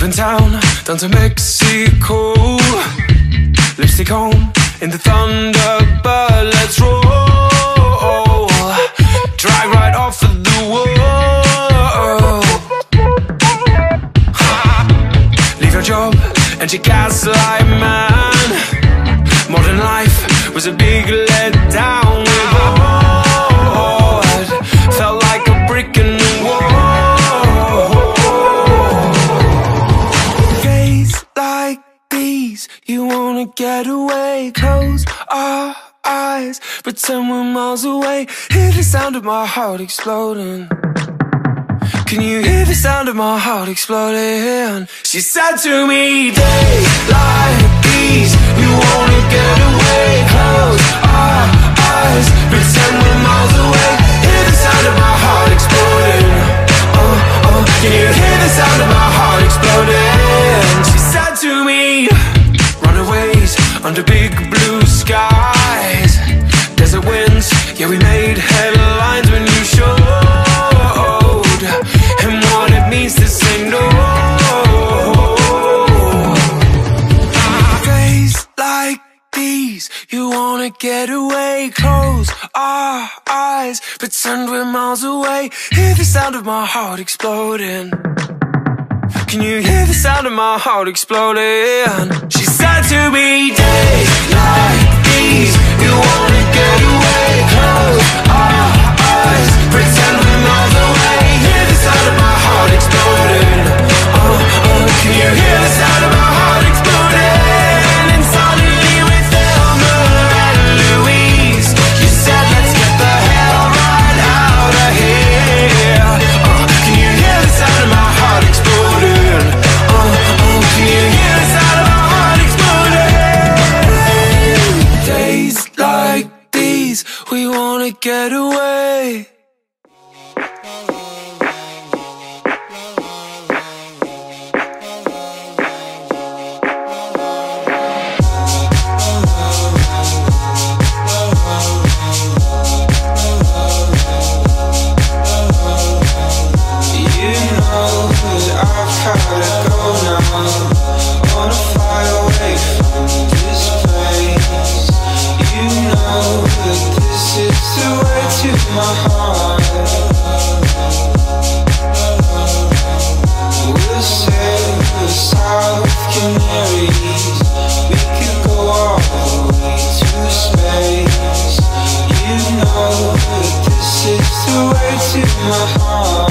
in town, down to Mexico. Lipstick on in the Thunderbird, let's roll. Drag right off of the wall. Leave your job and your gaslight man. Modern life was a big letdown. We're bored, felt like a brick in the wall. Days like these, you wanna get away. Close our eyes, pretend we're miles away. Hear the sound of my heart exploding. Can you hear the sound of my heart exploding? She said to me, days like these, you wanna get away. Close our eyes, pretend we're miles away. Hear the sound of my heart exploding. Can you hear the sound of my heart exploding? She said to me, runaways under big blue skies. Desert winds, yeah, we made headlines when you showed him what it means to say no. Days like these, you wanna get away. Close our eyes, pretend we're miles away. Hear the sound of my heart exploding. Can you hear the sound of my heart exploding? She said to me, days like these, you wanna get away. Close our eyes, pretend we're miles away. Hear the sound of my heart exploding. Can you hear the sound of my heart exploding? And suddenly with Thelma and Louise, you said let's get the hell right out of here. Can you hear the sound of my heart exploding? Can you hear the sound of my heart exploding? Days like these, we wanna get away. My heart, we'll sail the South Canaries. We could go all the way to space. You know that this is the way to my heart.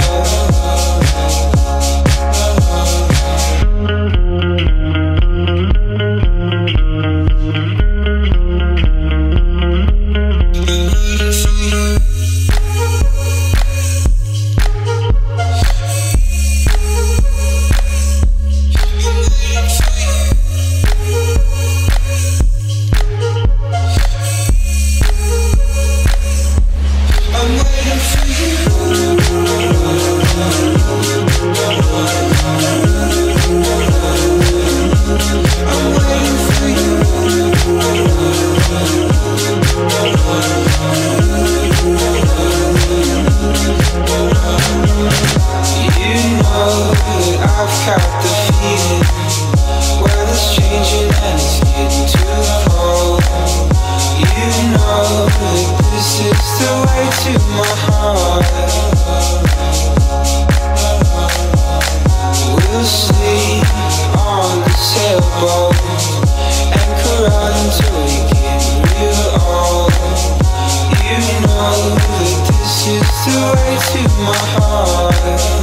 We'll sleep on the sailboat, anchor until we get real old. You know that this is the way to my heart.